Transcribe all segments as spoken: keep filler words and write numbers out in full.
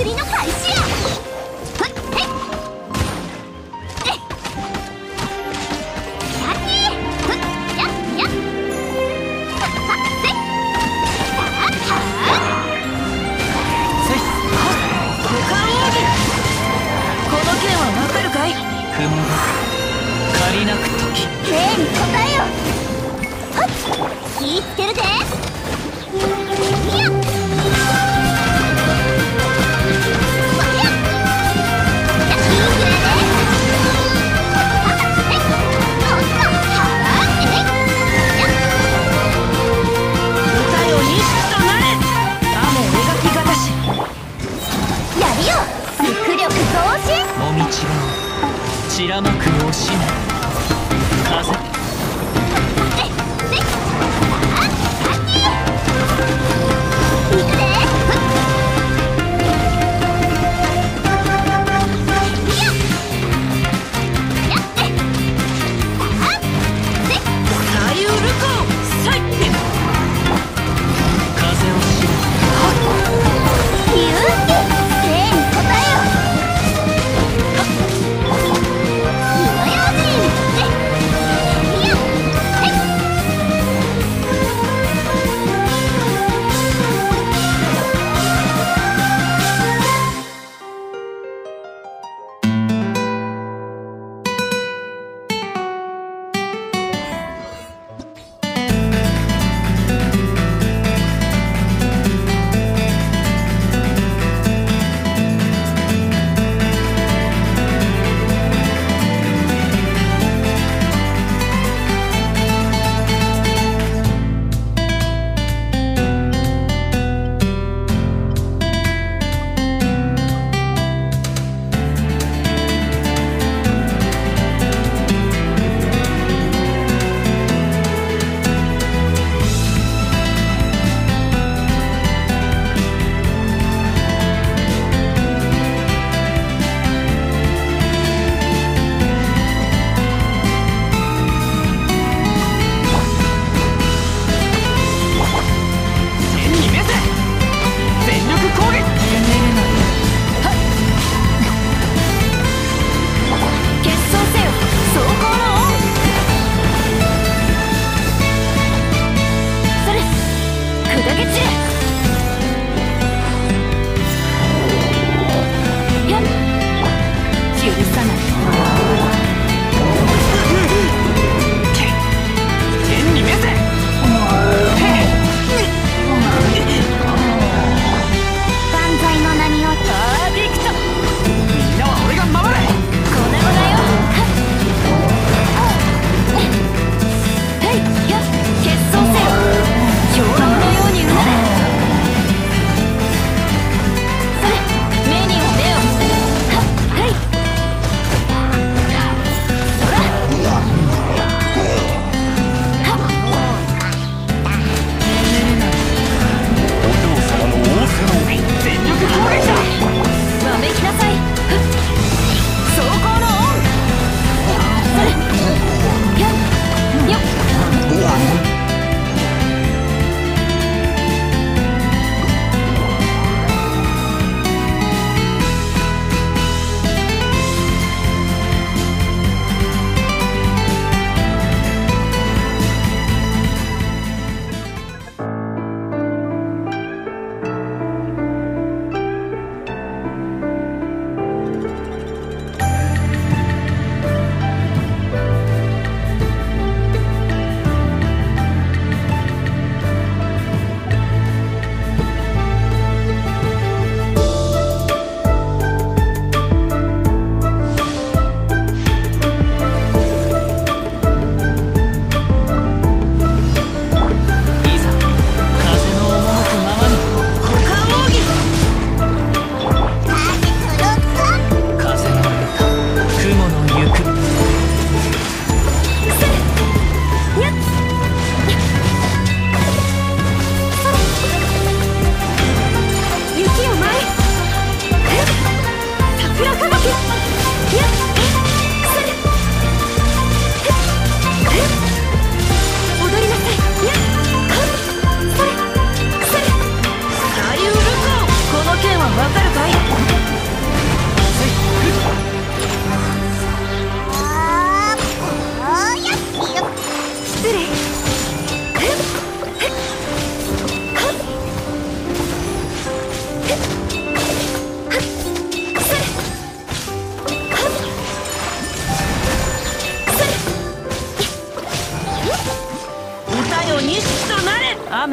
祭りの開始や。ふっへっえっやっきふっやっやっはっはっせっさあはあせいはっ五感奥義。この剣はわかるかい。雲が借りなく時。 礼に応えよ。はっ気ぃつけるで。いやっもみちが散らまく押しめ風。 よ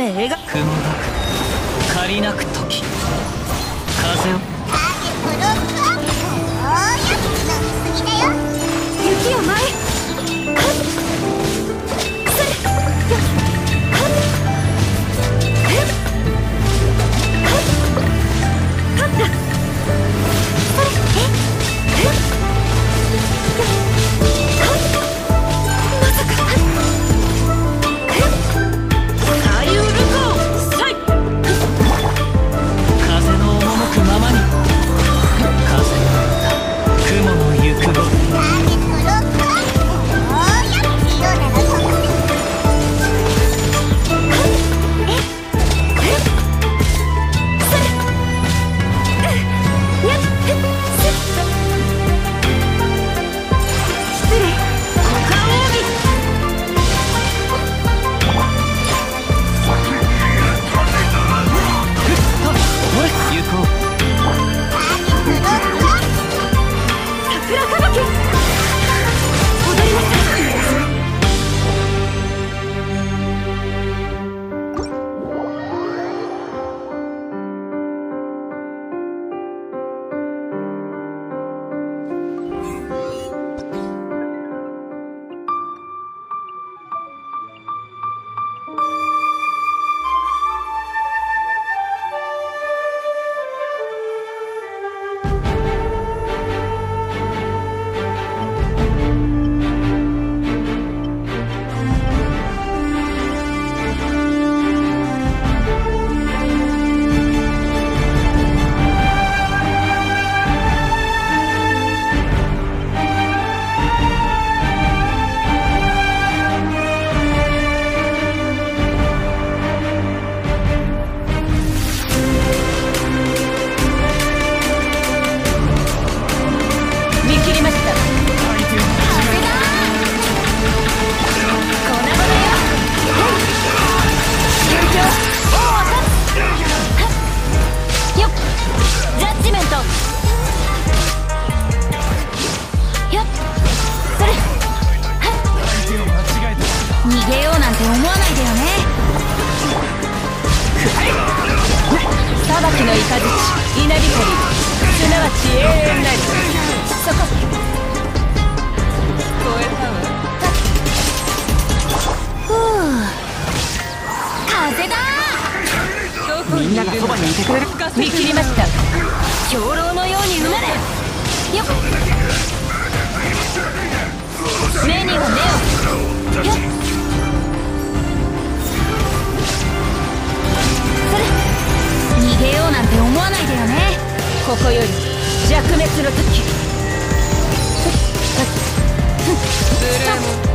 描く雲がく借りなく時風をターゲットロックアップ。おーや飲みすぎだよ。 雪を前かっそれよかっえっかっかったそれええっかっまさかえっ左右ルコーサイ風の赴くままに風の歌雲の行く後ターゲットロックアップ。おーや塩なら飛ばせ。 逃げようなんて思わないでよね。 裁きの雷稲光すなわち永遠なりそこ超えたわ。 ふう風だみんながそばにいてくれる。見切りました。 兵糧のようにうなれよっ目には目をよっそれ逃げようなんて思わないでよね。 ここより弱滅の時ブルーム